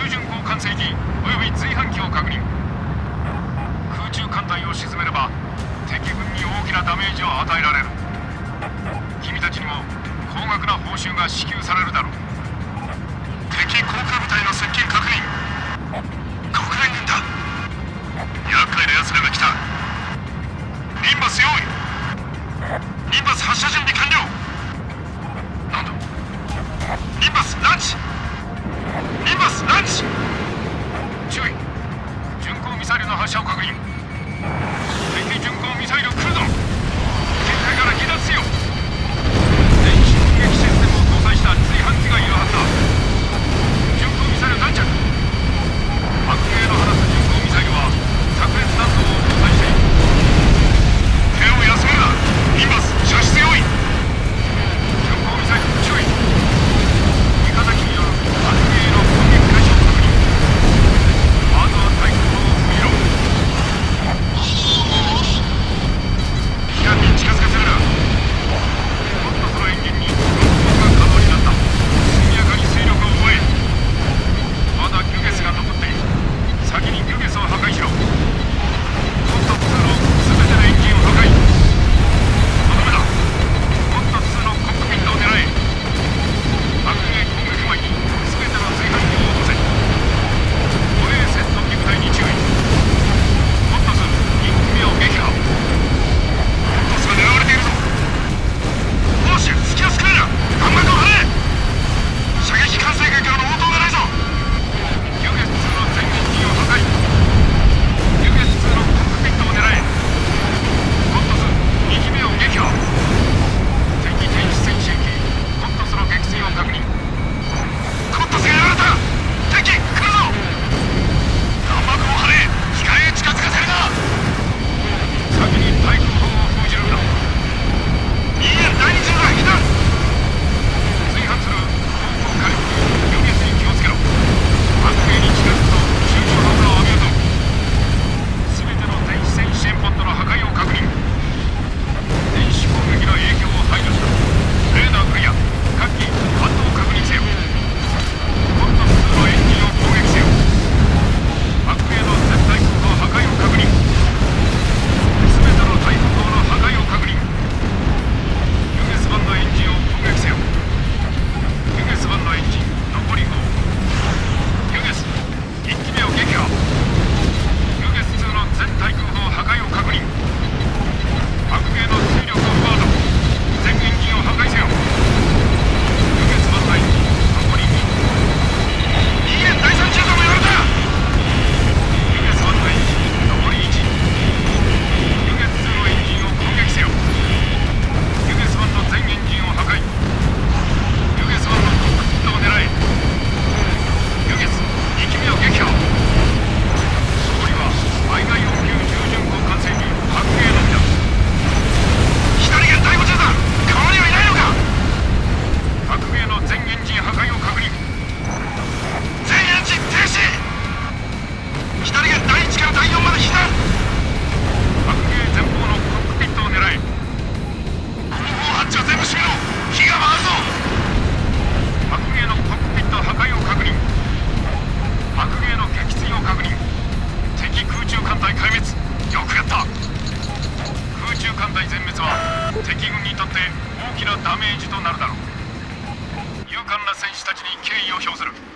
巡航管制機および随伴機を確認。空中艦隊を沈めれば敵軍に大きなダメージを与えられる。君たちにも高額な報酬が支給されるだろう。敵航空部隊の接近確認。国連軍だ。厄介な奴らが来た。リンバス用意。リンバス発射準備完了。なんだ、リンバスランチ。リンバスランチ。注意、巡航ミサイルの発射を確認。敵巡航ミサイル来るぞ。警戒から離脱せよ。電子攻撃システムを搭載した随伴機がいるはずだ。巡航ミサイル弾着。白兵の放つ巡航ミサイルは炸裂弾頭を搭載している。手を休めるな。リンバス射出用意。巡航ミサイル注意。三日崎による白兵の攻撃開始を確認。まずは対空砲を見ろ。飛に近づかせるな。もっとそのエンジンにロックが可能になった。速やかに水力を覚え。まだギュゲスが残っている。先にギュゲスを破壊しろ。コット2の全てのエンジンを破壊。とどめだ。コット2のコックピットを狙え。白兵攻撃前に全ての随伴機を落とせ。護衛戦闘機部隊に注意。コット2、1機目を撃破。コットスが狙われているぞ。ボーシュ、隙を作るな。弾幕を張れ。射撃管制機からの応答がないぞ。ギュゲス2の全エンジンを破壊。ギュゲス2のコックピットを狙え。コットス、2機目を撃破。敵電子戦車機コットスの撃墜を確認。コットスがやられた。敵来るぞ。弾幕を張れ。機械へ近づかせるな。先に対空砲を封じるんだ。いいえ、第二陣だ。避難。随伴する航空火力機ギュゲスに気をつけろ。白兵に近づくと集中砲火を浴びるぞ。全ての電子戦支援ポットの破壊を確認。電子攻撃の影響を排除した。レーダークリア。各機反応を確認せよ。コット2のエンジンを攻撃せよ。白兵の全対空砲破壊を確認。全ての対空砲の破壊を確認。ギュゲス版のエンジンを攻撃せよ。ギュゲス版のエンジン残り5。ギュゲス1機目を撃破。ギュゲス2の全対空砲破壊を確認。白兵の水力を奪うぞ。全エンジンを破壊せよ。ギュゲス版のエンジン残り2。いいえ、第三中座もやられた。ギュゲス版のエンジン残り1。ギュゲス2のエンジンを攻撃せよ。ギュゲス版の全エンジンを破壊。ギュゲス版のコックピットを狙え。ギュゲス2機目を撃破。勝利は愛外応急重巡航管制機白兵のみだ。左舷第5中だ。川にはいないのか。白兵の全エンジン破壊を確認。全エンジン停止。左舷第1から第4まで避難。白兵前方のコックピットを狙え。後方ハッチは全部閉めろ。火が回るぞ。白兵のコックピット破壊を確認。白兵の撃墜を確認。敵空中艦隊壊滅。よくやった。空中艦隊全滅は敵軍にとって大きなダメージとなるだろう。勇敢な戦士たちに敬意を表する。